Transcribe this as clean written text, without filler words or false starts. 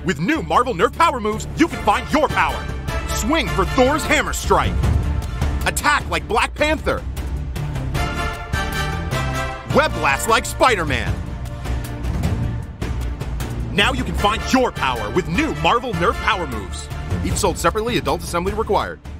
With new Marvel Nerf power moves, you can find your power. Swing for Thor's hammer strike. Attack like Black Panther. Web blast like Spider-Man. Now you can find your power with new Marvel Nerf power moves. Each sold separately, adult assembly required.